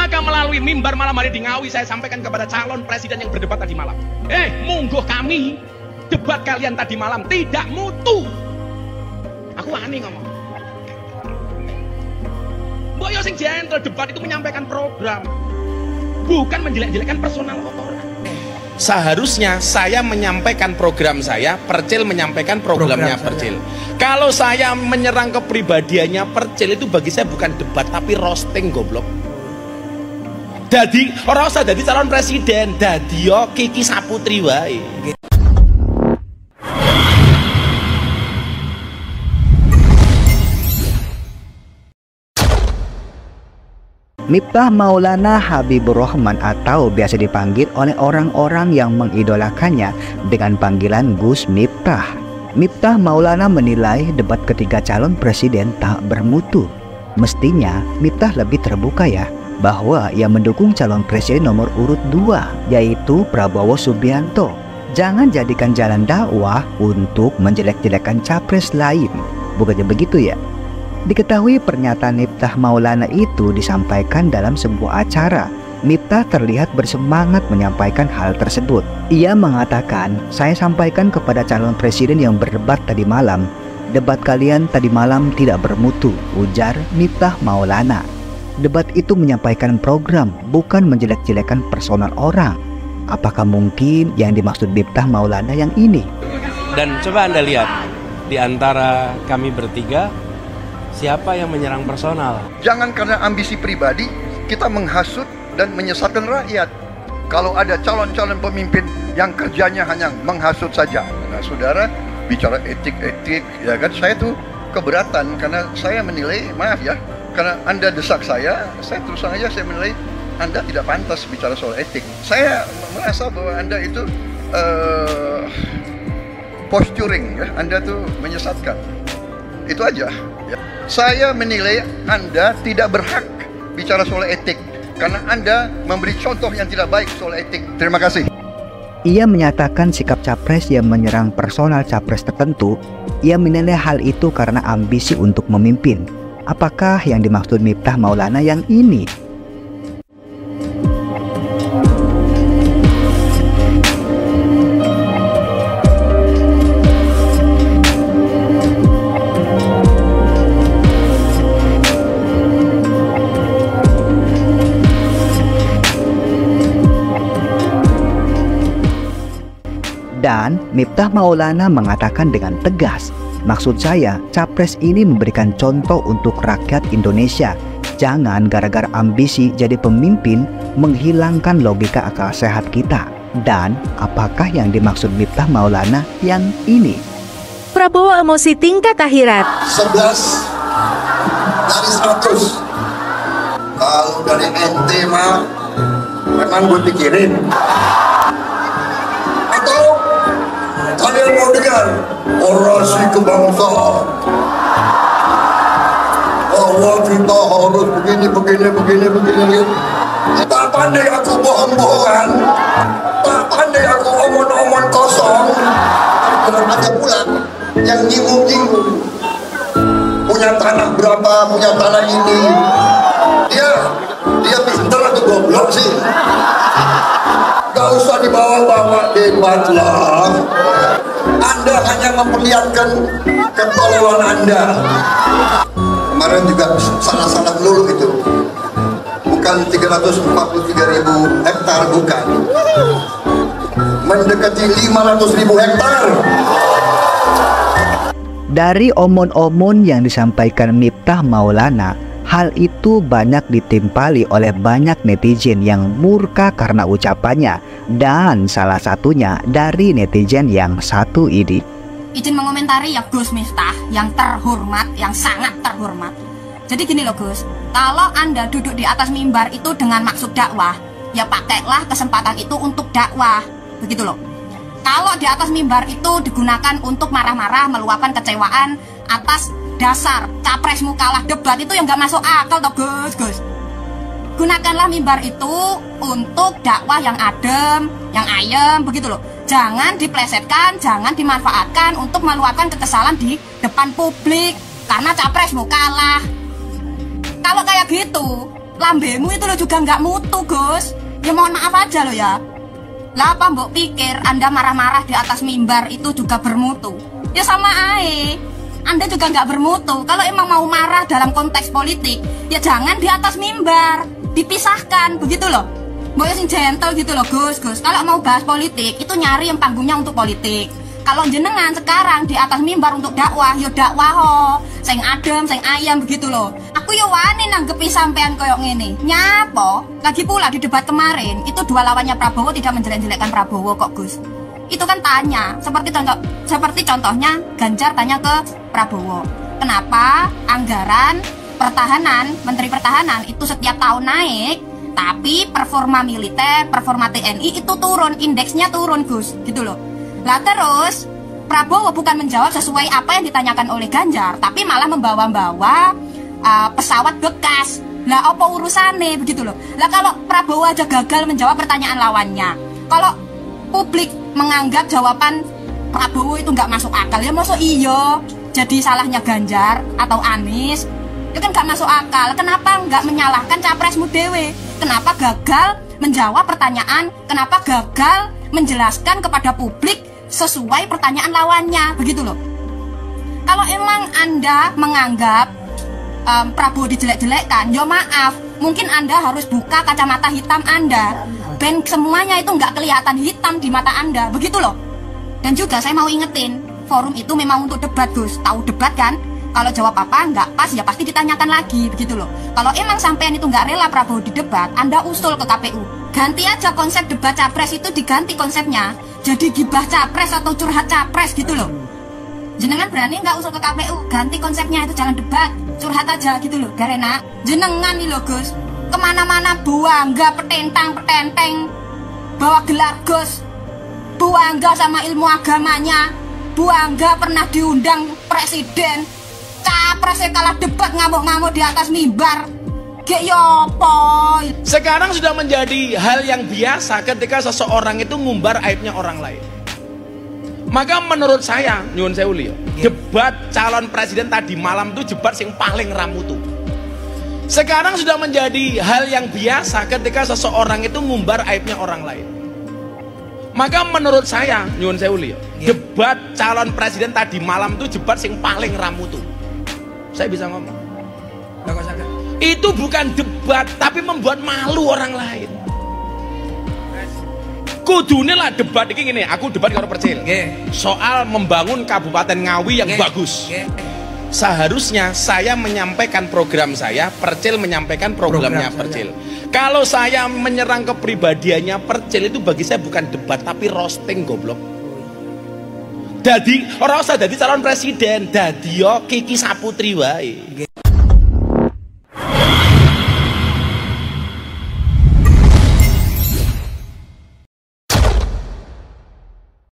Maka melalui mimbar malam hari di Ngawi saya sampaikan kepada calon presiden yang berdebat tadi malam. Monggo kami, debat kalian tadi malam tidak mutu. Aku aneh ngomong. Mbok yo sing gentle, debat itu menyampaikan program, bukan menjelek-jelekkan personal orang. Seharusnya saya menyampaikan program saya, Percil menyampaikan programnya Percil. Kalau saya menyerang kepribadiannya Percil, itu bagi saya bukan debat tapi roasting goblok. Jadi orang usah jadi calon presiden, dadi yo Kiki Saputri wae. Miftah Maulana Habibur Rahman atau biasa dipanggil oleh orang-orang yang mengidolakannya dengan panggilan Gus Miftah. Miftah Maulana menilai debat ketiga calon presiden tak bermutu. Mestinya Miftah lebih terbuka ya, bahwa ia mendukung calon presiden nomor urut 2 yaitu Prabowo Subianto. Jangan jadikan jalan dakwah untuk menjelek-jelekan capres lain. Bukannya begitu ya? Diketahui pernyataan Miftah Maulana itu disampaikan dalam sebuah acara. Miftah terlihat bersemangat menyampaikan hal tersebut. Ia mengatakan, "Saya sampaikan kepada calon presiden yang berdebat tadi malam, debat kalian tadi malam tidak bermutu," ujar Miftah Maulana. Debat itu menyampaikan program, bukan menjelek-jelekan personal orang. Apakah mungkin yang dimaksud Miftah Maulana yang ini? Dan coba Anda lihat, di antara kami bertiga, siapa yang menyerang personal? Jangan karena ambisi pribadi kita menghasut dan menyesatkan rakyat. Kalau ada calon-calon pemimpin yang kerjanya hanya menghasut saja. Nah, saudara bicara etik-etik, ya kan, saya tuh keberatan karena saya menilai, maaf ya, karena Anda desak saya terus terang aja saya menilai Anda tidak pantas bicara soal etik. Saya merasa bahwa Anda itu posturing, ya, Anda tuh menyesatkan. Itu aja. Ya. Saya menilai Anda tidak berhak bicara soal etik karena Anda memberi contoh yang tidak baik soal etik. Terima kasih. Ia menyatakan sikap capres yang menyerang personal capres tertentu. Ia menilai hal itu karena ambisi untuk memimpin. Apakah yang dimaksud Miftah Maulana yang ini? Dan Miftah Maulana mengatakan dengan tegas, "Maksud saya, capres ini memberikan contoh untuk rakyat Indonesia. Jangan gara-gara ambisi jadi pemimpin menghilangkan logika akal sehat kita." Dan apakah yang dimaksud Miftah Maulana yang ini? Prabowo emosi tingkat akhirat. 11 dari 100. Kalau dari NT mah memang gue pikirin. Kalian mau dengar orasi kebangsaan bahwa kita harus begini. Tak pandai aku bohong-bohongan, tak pandai aku omong-omong kosong. Dan ada pula yang nyinggung-nyinggung, punya tanah berapa, punya tanah ini. Dia pintar atau goblok sih? Gak usah dibawa-bawa debat lah. Anda hanya memperlihatkan ketololan Anda. Kemarin juga salah-salah melulu itu. Bukan 343.000 hektar, bukan. Mendekati 500.000 hektar. Dari omon-omon yang disampaikan Miftah Maulana, hal itu banyak ditimpali oleh banyak netizen yang murka karena ucapannya, dan salah satunya dari netizen yang satu ini. Izin mengomentari ya Gus Miftah yang terhormat, yang sangat terhormat. Jadi gini loh Gus, kalau Anda duduk di atas mimbar itu dengan maksud dakwah, ya pakailah kesempatan itu untuk dakwah, begitu loh. Kalau di atas mimbar itu digunakan untuk marah-marah, meluapkan kecewaan atas dasar capresmu kalah debat, itu yang nggak masuk akal toh Gus. Gunakanlah mimbar itu untuk dakwah yang adem, yang ayem, begitu loh. Jangan diplesetkan, jangan dimanfaatkan untuk meluapkan kekesalan di depan publik karena capresmu kalah. Kalau kayak gitu, lambemu itu lo juga nggak mutu, Gus. Ya mohon maaf aja lo ya. Lah apa mbok pikir Anda marah-marah di atas mimbar itu juga bermutu? Ya sama ae. Anda juga nggak bermutu. Kalau emang mau marah dalam konteks politik, ya jangan di atas mimbar, dipisahkan, begitu loh. Mbok sing gentle gitu loh, Gus. Kalau mau bahas politik, itu nyari yang panggungnya untuk politik. Kalau jenengan sekarang di atas mimbar untuk dakwah, yo dakwah ho, sing adem, sing ayam begitu loh. Aku yo wani nanggepi sampean koyok ngene. Nyapo? Lagi pula di debat kemarin, itu dua lawannya Prabowo tidak menjelek-jelekkan Prabowo kok, Gus. Itu kan tanya, seperti contohnya Ganjar tanya ke Prabowo, kenapa anggaran pertahanan, Menteri Pertahanan itu setiap tahun naik, tapi performa militer, performa TNI itu turun, indeksnya turun, Gus, gitu loh. Lah terus Prabowo bukan menjawab sesuai apa yang ditanyakan oleh Ganjar, tapi malah membawa-bawa pesawat bekas. Lah apa urusannya begitu loh. Lah kalau Prabowo aja gagal menjawab pertanyaan lawannya, kalau publik menganggap jawaban Prabowo itu nggak masuk akal, ya masuk iyo jadi salahnya Ganjar atau Anies, itu kan nggak masuk akal. Kenapa nggak menyalahkan capresmu dewe? Kenapa gagal menjawab pertanyaan? Kenapa gagal menjelaskan kepada publik sesuai pertanyaan lawannya, begitu loh. Kalau emang Anda menganggap Prabowo dijelek-jelekkan, ya maaf, mungkin Anda harus buka kacamata hitam Anda, ben semuanya itu nggak kelihatan hitam di mata Anda, begitu loh. Dan juga saya mau ingetin, forum itu memang untuk debat, Gus. Tahu debat kan? Kalau jawab apa nggak pas ya pasti ditanyakan lagi, begitu loh. Kalau emang sampean itu nggak rela Prabowo di debat, Anda usul ke KPU. Ganti aja konsep debat capres itu, diganti konsepnya jadi gibah capres atau curhat capres gitu loh. Jenengan berani nggak usul ke KPU? Ganti konsepnya, itu jangan debat, curhat aja gitu loh. Karena jenengan nih loh, Gus, kemana-mana buangga petentang-petenteng, bawa gelar Gus, buangga sama ilmu agamanya, buangga pernah diundang presiden, capresnya kalah debat ngamuk-ngamuk di atas mimbar. Sekarang sudah menjadi hal yang biasa ketika seseorang itu ngumbar aibnya orang lain. Maka menurut saya, nyuwun sewu liya, debat calon presiden tadi malam itu debat yang paling ramutu. Sekarang sudah menjadi hal yang biasa ketika seseorang itu ngumbar aibnya orang lain. Maka menurut saya, nyuwun sewu liya, debat calon presiden tadi malam itu debat yang paling ramutu. Saya bisa ngomong. Itu bukan debat, tapi membuat malu orang lain. Kudune lah debat ini gini, aku debat karo Percil soal membangun Kabupaten Ngawi yang bagus. Seharusnya saya menyampaikan program saya, Percil menyampaikan programnya Percil. Kalau saya menyerang kepribadiannya Percil, itu bagi saya bukan debat tapi roasting, goblok. Jadi orang usah jadi calon presiden, dadi yo Kiki Saputri wae.